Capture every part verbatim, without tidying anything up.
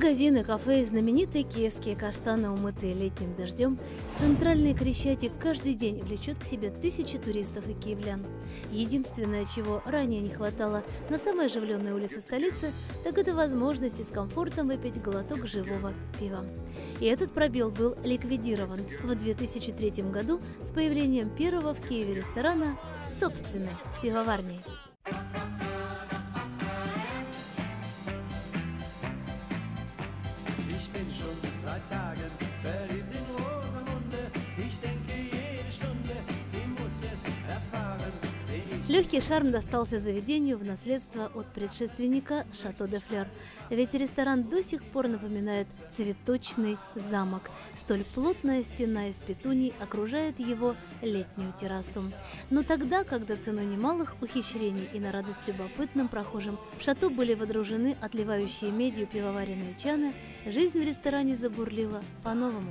Магазины, кафе и знаменитые киевские каштаны, умытые летним дождем, центральный Крещатик каждый день влечет к себе тысячи туристов и киевлян. Единственное, чего ранее не хватало на самой оживленной улице столицы, так это возможности с комфортом выпить глоток живого пива. И этот пробел был ликвидирован в две тысячи третьем году с появлением первого в Киеве ресторана с собственной пивоварней. Легкий шарм достался заведению в наследство от предшественника Шато де Флер, ведь ресторан до сих пор напоминает цветочный замок. Столь плотная стена из петуний окружает его летнюю террасу. Но тогда, когда ценой немалых ухищрений и на радость любопытным прохожим в шато были водружены отливающие медью пивоваренные чаны, жизнь в ресторане забурлила по-новому.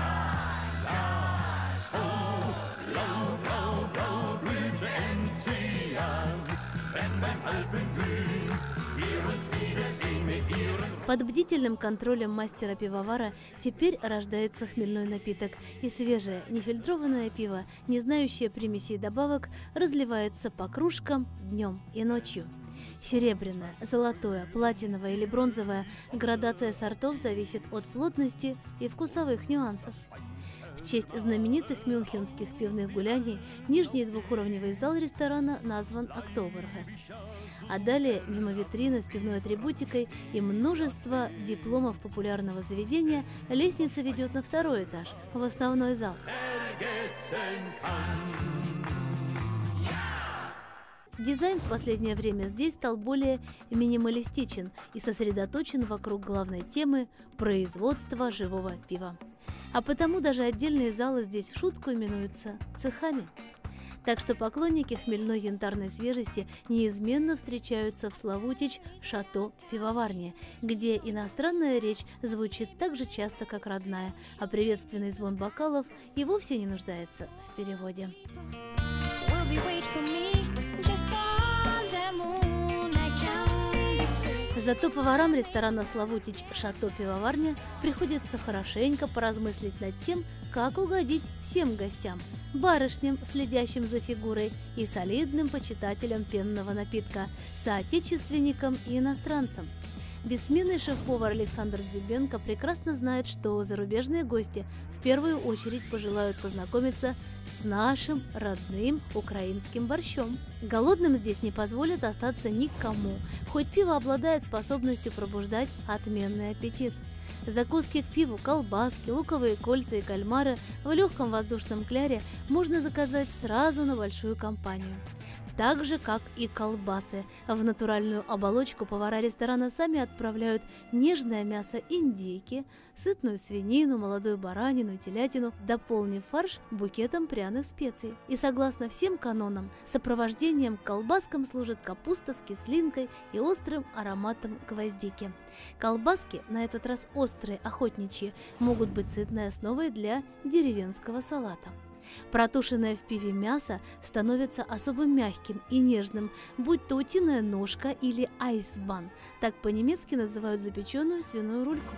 Под бдительным контролем мастера-пивовара теперь рождается хмельной напиток, и свежее, нефильтрованное пиво, не знающее примесей и добавок, разливается по кружкам днем и ночью. Серебряное, золотое, платиновое или бронзовое – градация сортов зависит от плотности и вкусовых нюансов. В честь знаменитых мюнхенских пивных гуляний нижний двухуровневый зал ресторана назван Октоберфест. А далее, мимо витрины с пивной атрибутикой и множество дипломов популярного заведения, лестница ведет на второй этаж, в основной зал. Дизайн в последнее время здесь стал более минималистичен и сосредоточен вокруг главной темы – производства живого пива. А потому даже отдельные залы здесь в шутку именуются цехами. Так что поклонники хмельной янтарной свежести неизменно встречаются в Славутич Шато пивоварне, где иностранная речь звучит так же часто, как родная, а приветственный звон бокалов и вовсе не нуждается в переводе. Зато поварам ресторана «Славутич Шато пивоварня» приходится хорошенько поразмыслить над тем, как угодить всем гостям – барышням, следящим за фигурой, и солидным почитателям пенного напитка, соотечественникам и иностранцам. Бессменный шеф-повар Александр Дзюбенко прекрасно знает, что зарубежные гости в первую очередь пожелают познакомиться с нашим родным украинским борщом. Голодным здесь не позволят остаться никому, хоть пиво обладает способностью пробуждать отменный аппетит. Закуски к пиву, колбаски, луковые кольца и кальмары в легком воздушном кляре можно заказать сразу на большую компанию. Так же, как и колбасы. В натуральную оболочку повара ресторана сами отправляют нежное мясо индейки, сытную свинину, молодую баранину и телятину, дополнив фарш букетом пряных специй. И согласно всем канонам, сопровождением к колбаскам служит капуста с кислинкой и острым ароматом гвоздики. Колбаски, на этот раз острые, охотничьи, могут быть сытной основой для деревенского салата. Протушенное в пиве мясо становится особо мягким и нежным, будь то утиная ножка или айсбан, так по-немецки называют запеченную свиную рульку.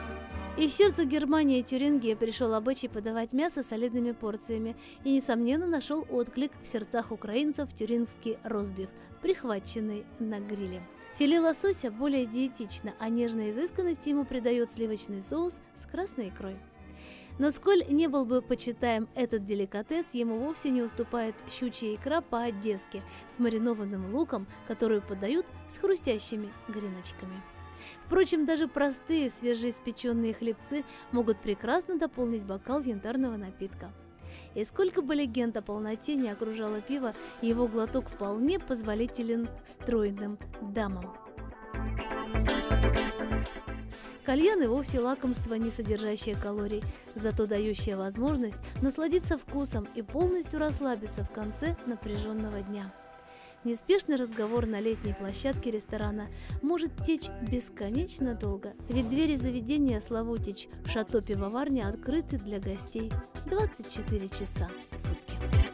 И в сердце Германии и Тюрингии пришел обычай подавать мясо солидными порциями и, несомненно, нашел отклик в сердцах украинцев тюрингский ростбиф, прихваченный на гриле. Филе лосося более диетично, а нежной изысканности ему придает сливочный соус с красной икрой. Но сколь не был бы почитаем этот деликатес, ему вовсе не уступает щучья икра по-одесски с маринованным луком, которую подают с хрустящими греночками. Впрочем, даже простые свежеиспеченные хлебцы могут прекрасно дополнить бокал янтарного напитка. И сколько бы легенд о полноте не окружало пиво, его глоток вполне позволителен стройным дамам. Кальян и вовсе лакомство, не содержащее калорий, зато дающее возможность насладиться вкусом и полностью расслабиться в конце напряженного дня. Неспешный разговор на летней площадке ресторана может течь бесконечно долго, ведь двери заведения «Славутич Шато пивоварня» открыты для гостей двадцать четыре часа в сутки.